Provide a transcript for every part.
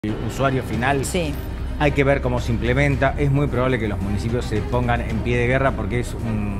usuario final. Sí. Hay que ver cómo se implementa. Es muy probable que los municipios se pongan en pie de guerra porque es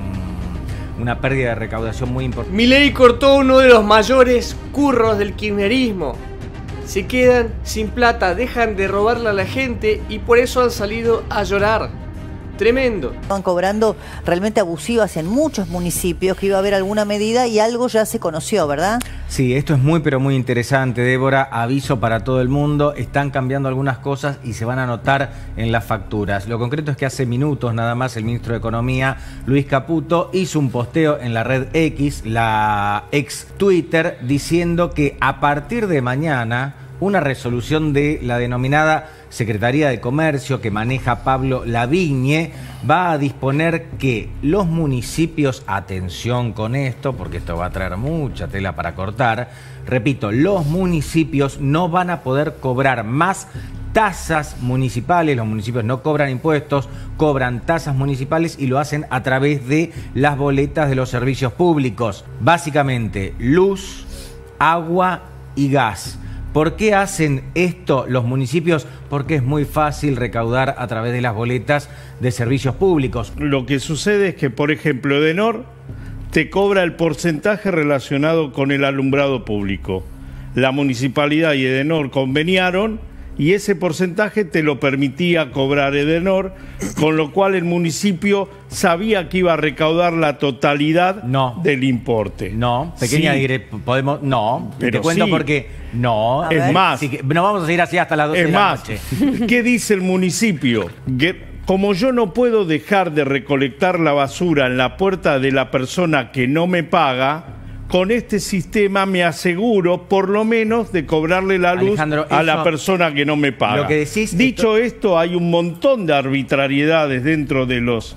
una pérdida de recaudación muy importante. Milei cortó uno de los mayores curros del kirchnerismo. Se quedan sin plata, dejan de robarle a la gente y por eso han salido a llorar. Tremendo. Estaban cobrando realmente abusivas en muchos municipios, que iba a haber alguna medida y algo ya se conoció, ¿verdad? Sí, esto es muy pero muy interesante, Débora. Aviso para todo el mundo. Están cambiando algunas cosas y se van a notar en las facturas. Lo concreto es que hace minutos nada más el ministro de Economía, Luis Caputo, hizo un posteo en la red X, la ex Twitter, diciendo que a partir de mañana una resolución de la denominada Secretaría de Comercio que maneja Pablo Lavigne va a disponer que los municipios, atención con esto, porque esto va a traer mucha tela para cortar, repito, los municipios no van a poder cobrar más tasas municipales. Los municipios no cobran impuestos, cobran tasas municipales y lo hacen a través de las boletas de los servicios públicos. Básicamente, luz, agua y gas. ¿Por qué hacen esto los municipios? Porque es muy fácil recaudar a través de las boletas de servicios públicos. Lo que sucede es que, por ejemplo, Edenor te cobra el porcentaje relacionado con el alumbrado público. La municipalidad y Edenor conveniaron y ese porcentaje te lo permitía cobrar Edenor, con lo cual el municipio sabía que iba a recaudar la totalidad del importe. No, pequeña podemos, no, pero te cuento sí. porque no. Es más, sí, no vamos a seguir así hasta las 12 de la noche. ¿Qué dice el municipio? Que como yo no puedo dejar de recolectar la basura en la puerta de la persona que no me paga, con este sistema me aseguro por lo menos de cobrarle la luz, Alejandro, a la persona que no me paga. Lo que decís, dicho esto, hay un montón de arbitrariedades dentro de los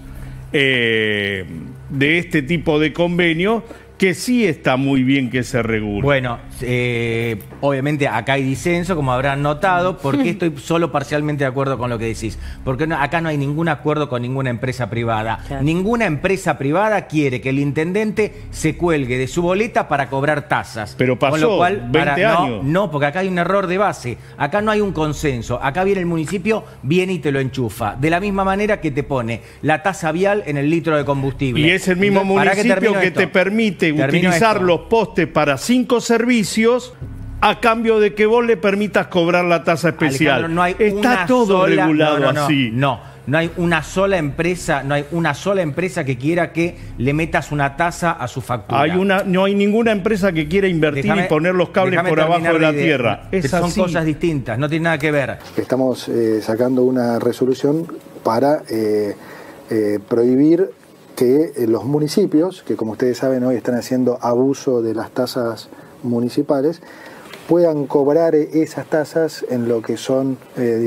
de este tipo de convenios que sí está muy bien que se regule. Bueno, obviamente acá hay disenso, como habrán notado. ¿Por qué estoy solo parcialmente de acuerdo con lo que decís? Porque acá no hay ningún acuerdo con ninguna empresa privada. Claro. Ninguna empresa privada quiere que el intendente se cuelgue de su boleta para cobrar tasas. Pero pasó con lo cual, 20 años. No, porque acá hay un error de base. Acá no hay un consenso. Acá viene el municipio, viene y te lo enchufa. De la misma manera que te pone la tasa vial en el litro de combustible. Y es el mismo municipio que te permite utilizar los postes para 5 servicios a cambio de que vos le permitas cobrar la tasa especial. Alejandro, no hay Está todo regulado así. No hay una sola empresa, que quiera que le metas una tasa a su factura. No hay ninguna empresa que quiera invertir y poner los cables por abajo de la tierra. Son cosas distintas, no tiene nada que ver. Estamos sacando una resolución para prohibir que los municipios, que como ustedes saben hoy están haciendo abuso de las tasas municipales, puedan cobrar esas tasas en lo que son,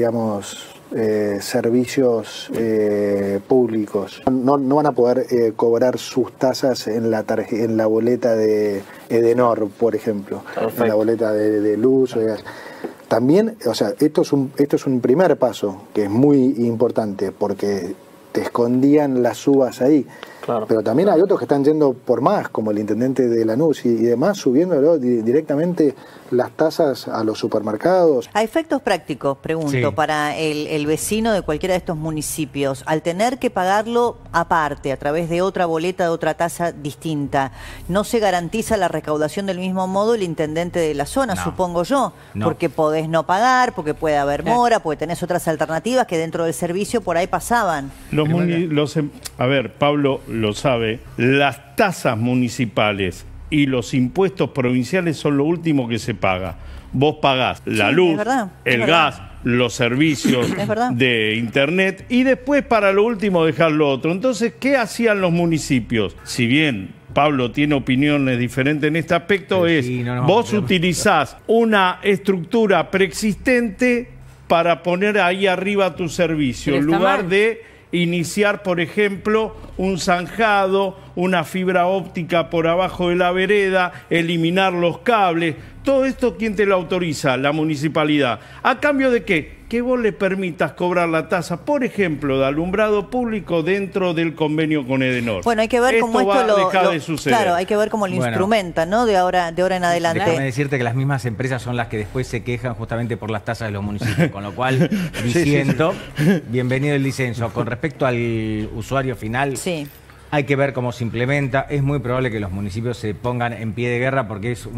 servicios públicos. No van a poder cobrar sus tasas en la boleta de Edenor, por ejemplo. Perfecto. En la boleta de luz o de gas. También, o sea, esto es un primer paso que es muy importante porque te escondían las subas ahí. Claro. Pero también hay otros que están yendo por más, como el intendente de Lanús y demás, subiéndolo directamente las tasas a los supermercados. A efectos prácticos, pregunto, sí, para el vecino de cualquiera de estos municipios, al tener que pagarlo aparte, a través de otra boleta, de otra tasa distinta, ¿no se garantiza la recaudación del mismo modo el intendente de la zona, supongo yo? No. Porque podés no pagar, porque puede haber mora, porque tenés otras alternativas que dentro del servicio por ahí pasaban. A ver, Pablo lo sabe, las tasas municipales y los impuestos provinciales son lo último que se paga. Vos pagás la luz, el gas, los servicios de internet y después para lo último dejar lo otro. Entonces, ¿qué hacían los municipios? Si bien Pablo tiene opiniones diferentes en este aspecto, vos utilizás una estructura preexistente para poner ahí arriba tu servicio, en lugar de iniciar, por ejemplo, un zanjado, una fibra óptica por abajo de la vereda, eliminar los cables. todo esto, ¿quién te lo autoriza? La municipalidad. ¿A cambio de qué? Que vos le permitas cobrar la tasa, por ejemplo, de alumbrado público dentro del convenio con Edenor. Bueno, hay que ver cómo esto de suceder. Claro, hay que ver cómo lo instrumentan, ¿no? De ahora en adelante. Déjame decirte que las mismas empresas son las que después se quejan justamente por las tasas de los municipios, con lo cual, diciendo, bienvenido el disenso. Con respecto al usuario final, hay que ver cómo se implementa. Es muy probable que los municipios se pongan en pie de guerra porque es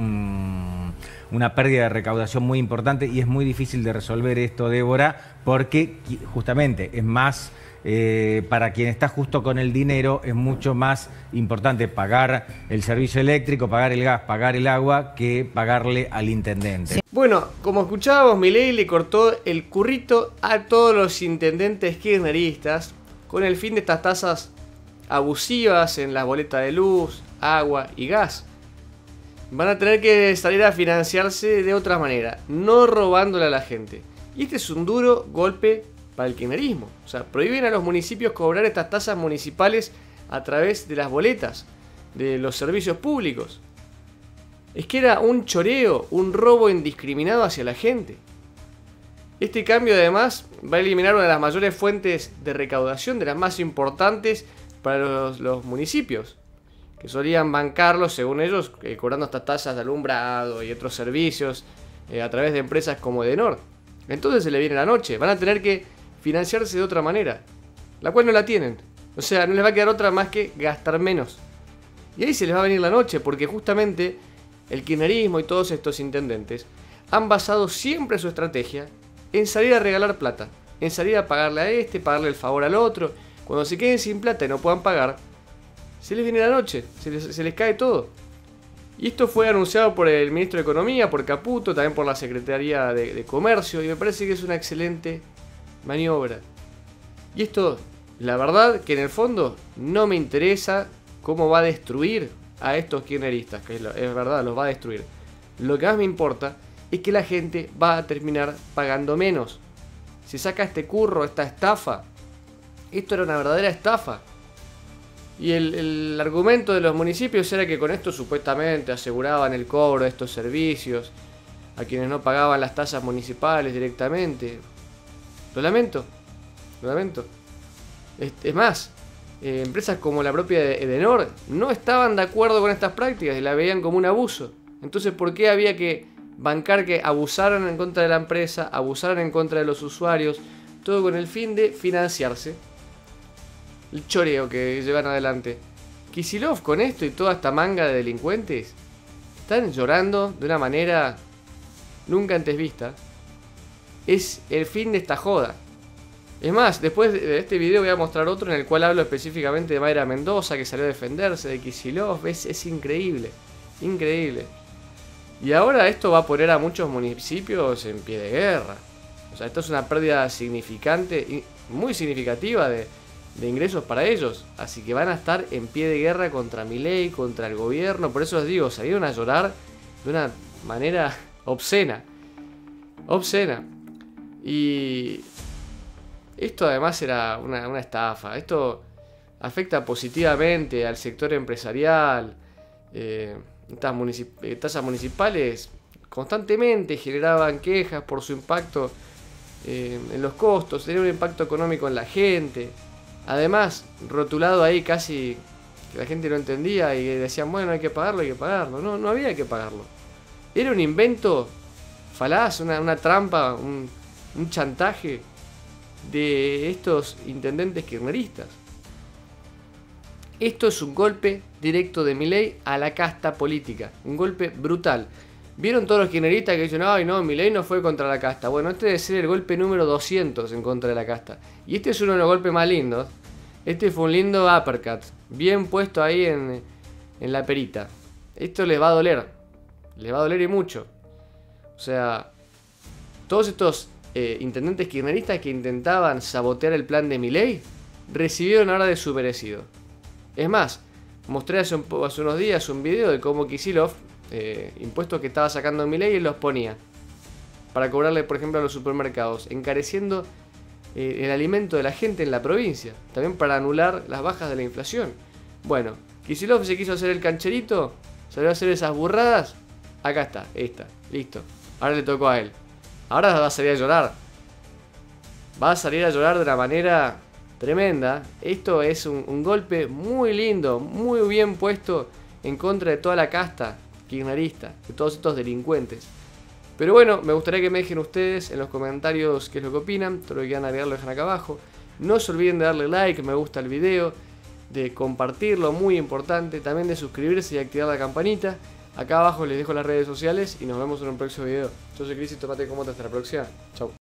una pérdida de recaudación muy importante y es muy difícil de resolver esto, Débora, porque justamente es más, para quien está justo con el dinero, es mucho más importante pagar el servicio eléctrico, pagar el gas, pagar el agua, que pagarle al intendente. Sí. Bueno, como escuchábamos, Milei le cortó el currito a todos los intendentes kirchneristas con el fin de estas tasas abusivas en las boletas de luz, agua y gas. Van a tener que salir a financiarse de otra manera, no robándole a la gente. Y este es un duro golpe para el kirchnerismo. O sea, prohíben a los municipios cobrar estas tasas municipales a través de las boletas, de los servicios públicos. Es que era un choreo, un robo indiscriminado hacia la gente. Este cambio además va a eliminar una de las mayores fuentes de recaudación, de las más importantes para los municipios, que solían bancarlos, según ellos, cobrando estas tasas de alumbrado y otros servicios a través de empresas como Edenor. Entonces se le viene la noche, van a tener que financiarse de otra manera, la cual no la tienen. O sea, no les va a quedar otra más que gastar menos. Y ahí se les va a venir la noche, porque justamente el kirchnerismo y todos estos intendentes han basado siempre su estrategia en salir a regalar plata, en salir a pagarle a este, pagarle el favor al otro. Cuando se queden sin plata y no puedan pagar, se les viene la noche, se les cae todo. Y esto fue anunciado por el ministro de Economía, por Caputo, también por la Secretaría de Comercio, y me parece que es una excelente maniobra. Y esto, la verdad, que en el fondo no me interesa cómo va a destruir a estos kirchneristas, que es verdad, los va a destruir. Lo que más me importa es que la gente va a terminar pagando menos. Se saca este curro, esta estafa. Esto era una verdadera estafa. Y el argumento de los municipios era que con esto supuestamente aseguraban el cobro de estos servicios a quienes no pagaban las tasas municipales directamente. Lo lamento. Es más, empresas como la propia de Edenor no estaban de acuerdo con estas prácticas y la veían como un abuso. Entonces, ¿por qué había que bancar que abusaran en contra de la empresa, abusaran en contra de los usuarios? Todo con el fin de financiarse. El choreo que llevan adelante. Kicillof con esto y toda esta manga de delincuentes están llorando de una manera nunca antes vista. Es el fin de esta joda. Es más, después de este video voy a mostrar otro en el cual hablo específicamente de Mayra Mendoza, que salió a defenderse de Kicillof. Es increíble, increíble. Y ahora esto va a poner a muchos municipios en pie de guerra. O sea, esto es una pérdida significante y muy significativa de ingresos para ellos, así que van a estar en pie de guerra contra Milei, contra el gobierno. Por eso les digo, salieron a llorar de una manera obscena. Y esto además era una estafa. Esto afecta positivamente al sector empresarial. Estas tasas municipales constantemente generaban quejas por su impacto en los costos, tenía un impacto económico en la gente. Además, rotulado ahí casi que la gente no entendía y decían, bueno, hay que pagarlo. No había que pagarlo. Era un invento falaz, una trampa, un chantaje de estos intendentes kirchneristas. Esto es un golpe directo de Milei a la casta política, un golpe brutal. ¿Vieron todos los kirchneristas que dicen, ay no, Milei no fue contra la casta? Bueno, este debe ser el golpe número 200 en contra de la casta. Y este es uno de los golpes más lindos. Este fue un lindo uppercut, bien puesto ahí en la perita. Esto les va a doler y mucho. O sea, todos estos intendentes kirchneristas que intentaban sabotear el plan de Milei recibieron ahora de su merecido. Es más, mostré hace unos días un video de cómo Kicillof, impuestos que estaba sacando Milei, y los ponía para cobrarle, por ejemplo, a los supermercados, encareciendo el alimento de la gente en la provincia, también para anular las bajas de la inflación. Bueno, Kicillof se quiso hacer el cancherito, salió a hacer esas burradas, acá está, esta. Listo. Ahora le tocó a él. Ahora va a salir a llorar. Va a salir a llorar de una manera tremenda. Esto es un golpe muy lindo, muy bien puesto en contra de toda la casta kirchnerista, de todos estos delincuentes. Pero bueno, me gustaría que me dejen ustedes en los comentarios qué es lo que opinan. Todo lo que quieran agregar lo dejan acá abajo. No se olviden de darle like, me gusta el video, de compartirlo, muy importante. También de suscribirse y activar la campanita. Acá abajo les dejo las redes sociales y nos vemos en un próximo video. Yo soy Cris y Tomate como hasta la próxima. Chau.